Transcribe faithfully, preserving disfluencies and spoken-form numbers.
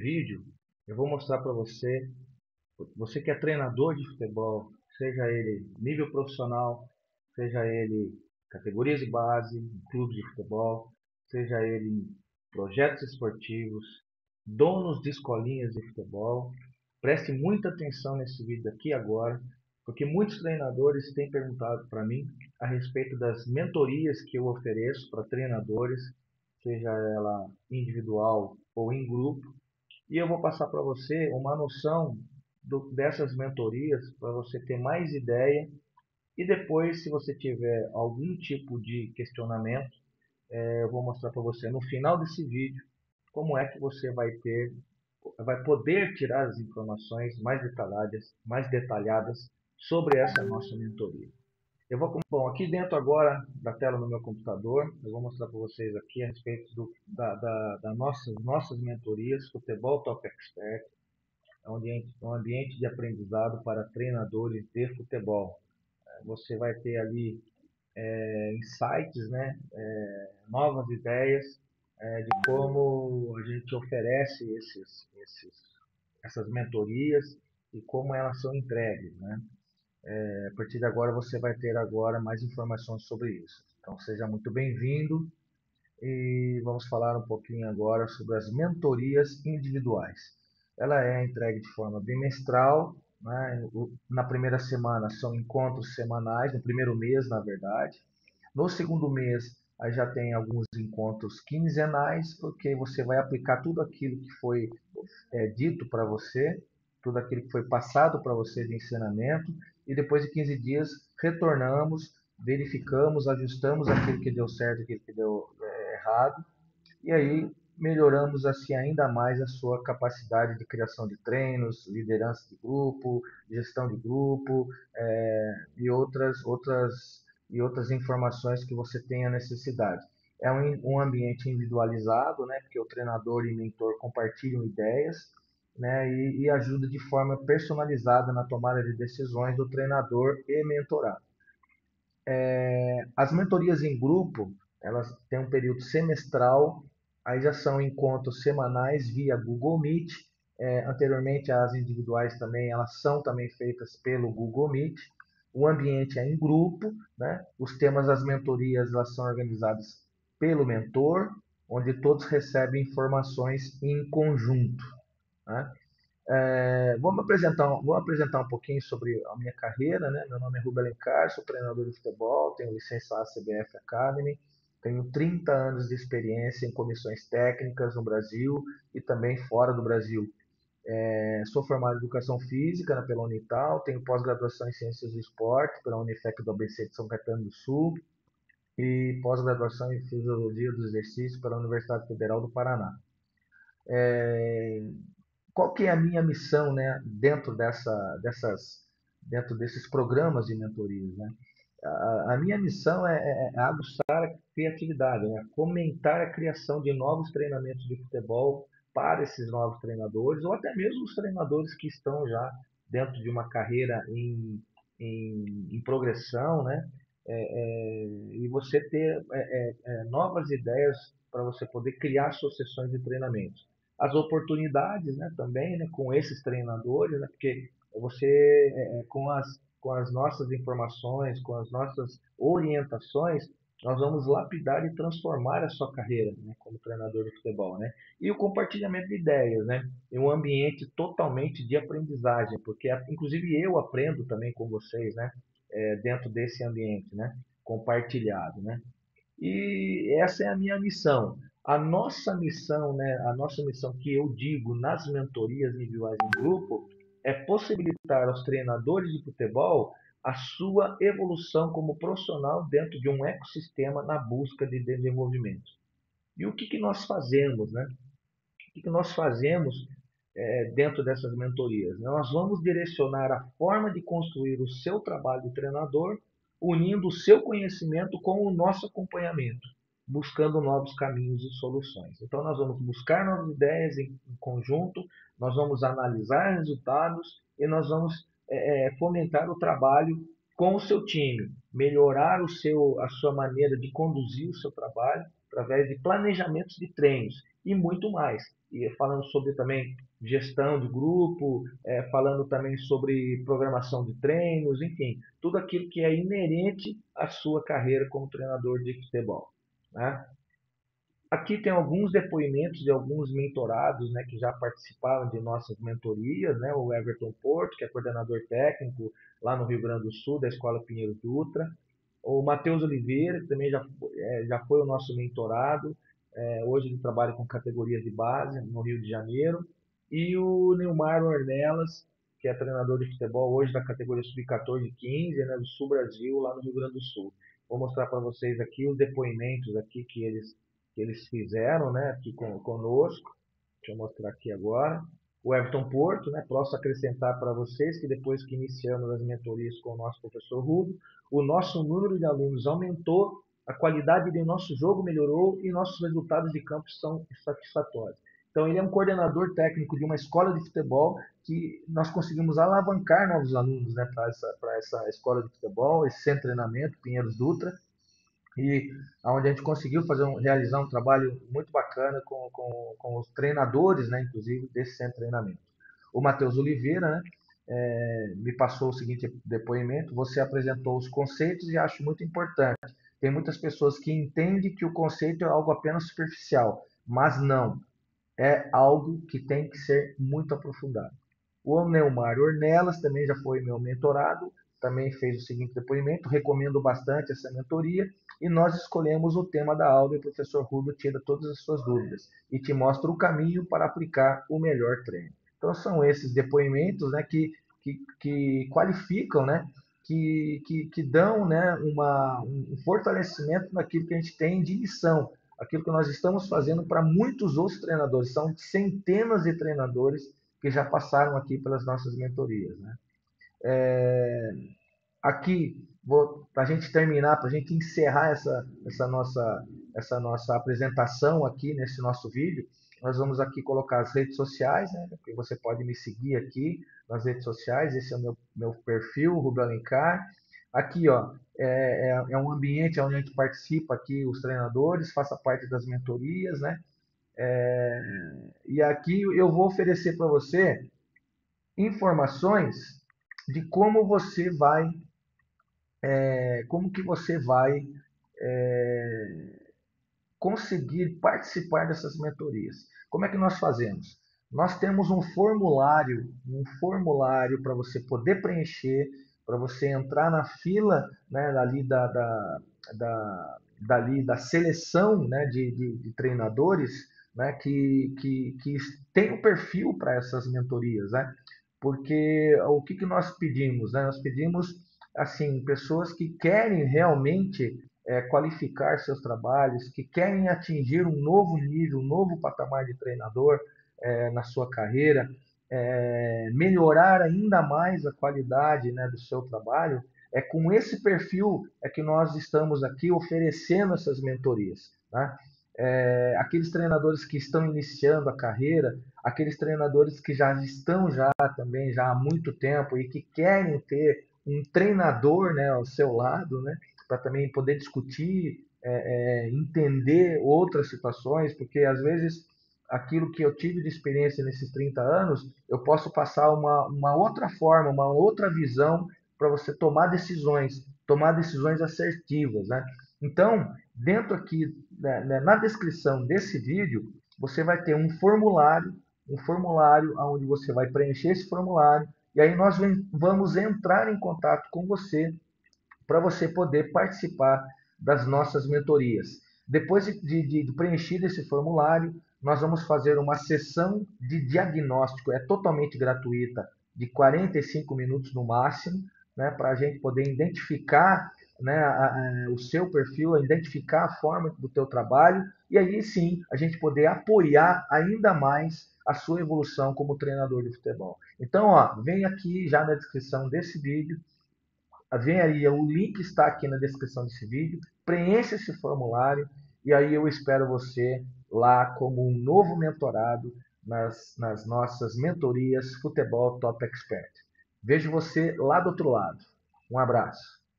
vídeo, eu vou mostrar para você, você que é treinador de futebol, seja ele nível profissional, seja ele categorias de base, clubes de futebol, seja ele em projetos esportivos, donos de escolinhas de futebol. Preste muita atenção nesse vídeo aqui agora, porque muitos treinadores têm perguntado para mim a respeito das mentorias que eu ofereço para treinadores, seja ela individual ou em grupo, e eu vou passar para você uma noção do, dessas mentorias para você ter mais ideia. E depois, se você tiver algum tipo de questionamento, eh, eu vou mostrar para você no final desse vídeo como é que você vai ter, vai poder tirar as informações mais detalhadas, mais detalhadas sobre essa nossa mentoria. Eu vou, bom, aqui dentro agora da tela do meu computador, eu vou mostrar para vocês aqui a respeito do, da, da, da nossas, nossas mentorias, Futebol Top Expert, é um ambiente, um ambiente de aprendizado para treinadores de futebol. Você vai ter ali é, insights, né, é, novas ideias é, de como a gente oferece esses, esses, essas mentorias e como elas são entregues, né? A partir de agora você vai ter agora mais informações sobre isso. Então seja muito bem-vindo e vamos falar um pouquinho agora sobre as mentorias individuais. Ela é entregue de forma bimestral, né? Na primeira semana são encontros semanais, no primeiro mês, na verdade. No segundo mês, aí já tem alguns encontros quinzenais, porque você vai aplicar tudo aquilo que foi é, dito para você, tudo aquilo que foi passado para você de ensinamento, e depois de quinze dias retornamos, verificamos, ajustamos aquilo que deu certo e aquilo que deu é, errado, e aí melhoramos assim ainda mais a sua capacidade de criação de treinos, liderança de grupo, gestão de grupo é, e outras outras e outras informações que você tenha necessidade. É um, um ambiente individualizado, né, porque o treinador e mentor compartilham ideias, né, e, e ajuda de forma personalizada na tomada de decisões do treinador e mentorado. É, as mentorias em grupo, elas têm um período semestral, aí já são encontros semanais via Google Meet. É, anteriormente, as individuais também, elas são também feitas pelo Google Meet. O ambiente é em grupo, né? Os temas das mentorias, elas são organizadas pelo mentor, onde todos recebem informações em conjunto, né? É, vamos, apresentar, vamos apresentar um pouquinho sobre a minha carreira, né? Meu nome é Rubem Alencar, sou treinador de futebol, tenho licença A C B F Academy, tenho trinta anos de experiência em comissões técnicas no Brasil e também fora do Brasil. É, sou formado em Educação Física pela Unital, tenho pós-graduação em Ciências do Esporte pela Unifec do A B C de São Caetano do Sul e pós-graduação em Fisiologia do Exercício pela Universidade Federal do Paraná. É, qual que é a minha missão, né, dentro dessa, dessas, dentro desses programas de mentorias, né? A, a minha missão é, é, é aguçar a criatividade, né? Fomentar a criação de novos treinamentos de futebol para esses novos treinadores, ou até mesmo os treinadores que estão já dentro de uma carreira em, em, em progressão, né? É, é, e você ter é, é, é, novas ideias para você poder criar suas sessões de treinamentos. As oportunidades, né, também, né, com esses treinadores, né, porque você, é, é, com, as, com as nossas informações, com as nossas orientações, nós vamos lapidar e transformar a sua carreira, né, como treinador de futebol, né? E o compartilhamento de ideias, né? Em um ambiente totalmente de aprendizagem, porque inclusive eu aprendo também com vocês, né? É, dentro desse ambiente, né? Compartilhado, né? E essa é a minha missão. A nossa missão, né, a nossa missão que eu digo nas mentorias individuais em grupo é possibilitar aos treinadores de futebol a sua evolução como profissional dentro de um ecossistema na busca de desenvolvimento. E o que, que nós fazemos, né? O que, que nós fazemos é, dentro dessas mentorias? Nós vamos direcionar a forma de construir o seu trabalho de treinador, unindo o seu conhecimento com o nosso acompanhamento, buscando novos caminhos e soluções. Então, nós vamos buscar novas ideias em, em conjunto, nós vamos analisar resultados e nós vamos é, fomentar o trabalho com o seu time, melhorar o seu, a sua maneira de conduzir o seu trabalho através de planejamentos de treinos e muito mais. e falando sobre também gestão de grupo, é, falando também sobre programação de treinos, enfim, tudo aquilo que é inerente à sua carreira como treinador de futebol, né? Aqui tem alguns depoimentos de alguns mentorados, né, que já participaram de nossas mentorias, né, o Everton Porto, que é coordenador técnico lá no Rio Grande do Sul, da Escola Pinheiro Dutra, o Matheus Oliveira, que também já, é, já foi o nosso mentorado, é, hoje ele trabalha com categorias de base no Rio de Janeiro, e o Neymar Ornelas, que é treinador de futebol hoje da categoria sub quatorze e quinze, né, do Sul Brasil, lá no Rio Grande do Sul. Vou mostrar para vocês aqui os depoimentos aqui que eles que eles fizeram, né, aqui com, conosco. Deixa eu mostrar aqui agora. O Everton Porto, né, posso acrescentar para vocês que depois que iniciamos as mentorias com o nosso professor Rubio, o nosso número de alunos aumentou, a qualidade do nosso jogo melhorou e nossos resultados de campo são satisfatórios. Então, ele é um coordenador técnico de uma escola de futebol que nós conseguimos alavancar novos alunos, né, para essa, para essa escola de futebol, esse centro de treinamento, Pinheiros Dutra, e onde a gente conseguiu fazer um, realizar um trabalho muito bacana com, com, com os treinadores, né, inclusive, desse centro de treinamento. O Matheus Oliveira, né, é, me passou o seguinte depoimento: você apresentou os conceitos e acho muito importante. Tem muitas pessoas que entendem que o conceito é algo apenas superficial, mas não, é algo que tem que ser muito aprofundado. O Neumar Ornelas também já foi meu mentorado, também fez o seguinte depoimento: recomendo bastante essa mentoria e nós escolhemos o tema da aula e o professor Rubio tira todas as suas dúvidas e te mostra o caminho para aplicar o melhor treino. Então são esses depoimentos, né, que, que, que qualificam, né, que, que, que dão, né, uma, um fortalecimento naquilo que a gente tem de missão, aquilo que nós estamos fazendo para muitos outros treinadores. São centenas de treinadores que já passaram aqui pelas nossas mentorias, né? É, aqui, para a gente terminar, para a gente encerrar essa, essa, nossa, essa nossa apresentação aqui nesse nosso vídeo, nós vamos aqui colocar as redes sociais, né? Porque você pode me seguir aqui nas redes sociais. Esse é o meu, meu perfil, Rubio Alencar. Aqui, ó, é, é, é um ambiente onde a gente participa aqui, os treinadores, faça parte das mentorias, né? É, e aqui eu vou oferecer para você informações de como você vai, é, como que você vai é, conseguir participar dessas mentorias. Como é que nós fazemos? Nós temos um formulário, um formulário para você poder preencher, para você entrar na fila, né, ali da, da, da, dali, da seleção, né, de, de, de treinadores, né, que, que, que tem o perfil para essas mentorias, né? Porque o que, que nós pedimos, né? Nós pedimos assim pessoas que querem realmente é, qualificar seus trabalhos, que querem atingir um novo nível, um novo patamar de treinador é, na sua carreira, é, melhorar ainda mais a qualidade, né, do seu trabalho. É com esse perfil é que nós estamos aqui oferecendo essas mentorias, né? É, aqueles treinadores que estão iniciando a carreira, aqueles treinadores que já estão já também já há muito tempo e que querem ter um treinador, né, ao seu lado, né, para também poder discutir, é, é, entender outras situações, porque às vezes aquilo que eu tive de experiência nesses trinta anos, eu posso passar uma, uma outra forma, uma outra visão para você tomar decisões, tomar decisões assertivas, né? Então, dentro aqui, né, na descrição desse vídeo, você vai ter um formulário, um formulário onde você vai preencher esse formulário, e aí nós vamos entrar em contato com você para você poder participar das nossas mentorias. Depois de, de, de preencher esse formulário, nós vamos fazer uma sessão de diagnóstico, é totalmente gratuita, de quarenta e cinco minutos no máximo, né, para a gente poder identificar, né, a, a, o seu perfil, identificar a forma do teu trabalho, e aí sim a gente poder apoiar ainda mais a sua evolução como treinador de futebol. Então, ó, vem aqui já na descrição desse vídeo, vem aí, o link está aqui na descrição desse vídeo, preencha esse formulário e aí eu espero você lá como um novo mentorado nas, nas nossas mentorias Futebol Top Expert. Vejo você lá do outro lado. Um abraço.